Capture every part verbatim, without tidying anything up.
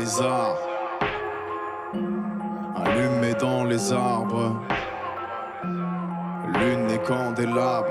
les arts, allumé dans les arbres, lune et candélabre,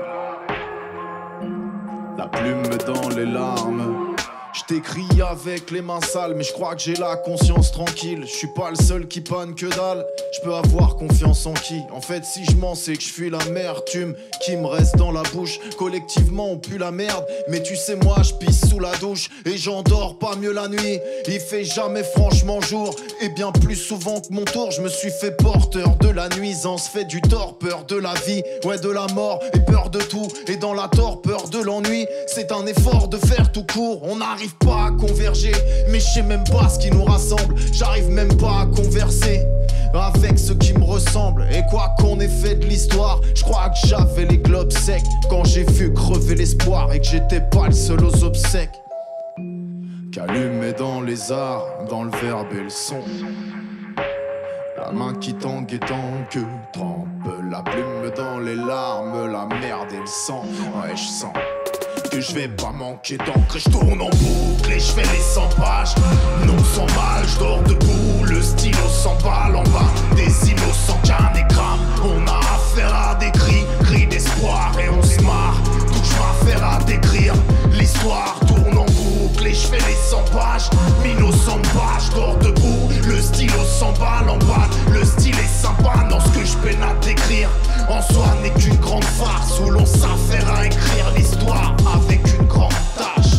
la plume dans les larmes. Je t'écris avec les mains sales, mais je crois que j'ai la conscience tranquille. Je suis pas le seul qui panne que dalle. Je peux avoir confiance en qui? En fait, si je mens, c'est que je fuis l'amertume qui me reste dans la bouche. Collectivement, on pue la merde, mais tu sais, moi, je pisse sous la douche et j'endors pas mieux la nuit. Il fait jamais franchement jour, et bien plus souvent que mon tour, je me suis fait porteur de la nuisance, fait du tort, peur de la vie, ouais, de la mort et peur de tout. Et dans la torpeur de l'ennui, c'est un effort de faire tout court. On arrive pas à converger, mais je sais même pas ce qui nous rassemble. J'arrive même pas à converser avec ceux qui me ressemblent. Et quoi qu'on ait fait de l'histoire, je crois que j'avais les globes secs quand j'ai vu crever l'espoir et que j'étais pas le seul aux obsèques. Qu'allumé dans les arts, dans le verbe et le son, la main qui tangue et tangue, que trempe la plume dans les larmes, la merde et le sang. Ouais, je sens que je vais pas manquer d'encre et je tourne en boucle et je fais les cent pages. Non sans mal, je dors debout, le stylo s'emballe en bas des innocents canégrams. On a affaire à des cris, cris d'espoir et on se marre. Touche ma affaire à décrire, l'histoire tourne en boucle et je fais les cent pages. Minot sans page, je dors debout, le stylo s'emballe en bas. Le style est sympa, non ce que je peine à décrire en soi n'est qu'une grande farce où l'on s'affaire à écrire l'histoire avec une grande tâche.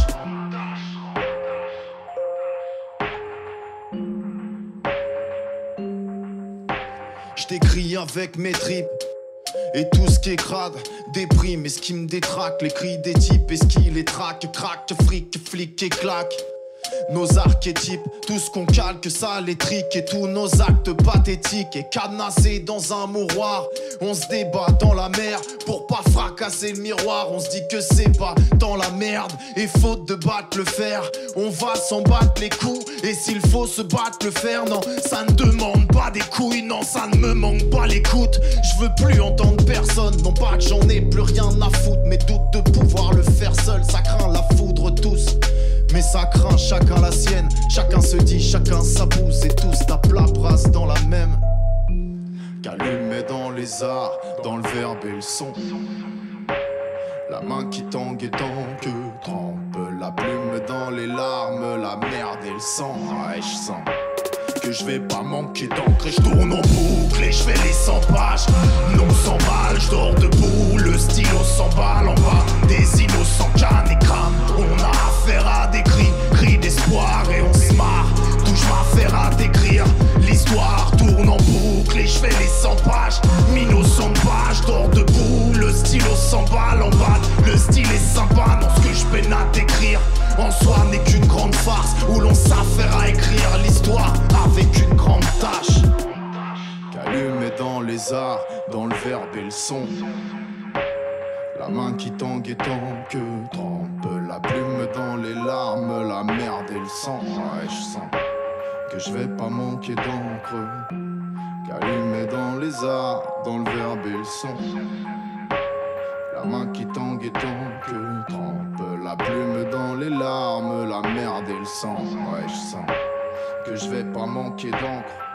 Je t'écris avec mes tripes et tout ce qui est crade déprime et ce qui me détraque, les cris des types et ce qui les traque, craque, fric, flic et claque. Nos archétypes, tout ce qu'on calque, ça les trique et tous nos actes pathétiques et cadenassés dans un mouroir. On se débat dans la mer pour pas fracasser le miroir. On se dit que c'est pas dans la merde et faute de battre le fer, on va s'en battre les coups. Et s'il faut se battre le fer, non, ça ne demande pas des couilles, non, ça ne me manque pas l'écoute. Je veux plus entendre personne, non pas que j'en ai plus rien à foutre, mais doute de pouvoir le faire seul, ça craint la foudre tous. Mais ça craint chacun la sienne, chacun se dit, chacun sa bouse et tous tapent la brasse dans la même. Qu'allumé dans les arts, dans le verbe et le son, la main qui tangue et tangue, que trempe la plume dans les larmes, la merde et le sang. Ouais, je sens que je vais pas manquer d'encre et je tourne en boucle et je fais les cent pages. Non sans mal, je dors debout, le stylo s'emballe en bas des innocents canégrams. On a affaire à des cris, cris d'espoir et on se marre. Touche ma affaire à décrire, l'histoire tourne en boucle et je fais les cent pages. Minot sans page, je dors debout, le stylo s'emballe en bas. Le style est sympa, non ce que je peine à décrire en soi n'est qu'une grande farce où l'on s'affaire à écrire l'histoire avec une grande tâche. Qu'allumé dans les arts, dans le verbe et le son, la main qui tangue et tangue, que trempe la plume dans les larmes, la merde et le sang. Ouais, je sens que je vais pas manquer d'encre. Qu'allumé dans les arts, dans le verbe et le son, la main qui tangue et tangue, que trempe la plume dans les larmes, la merde et le sang. Ouais, je sens que je vais pas manquer d'encre.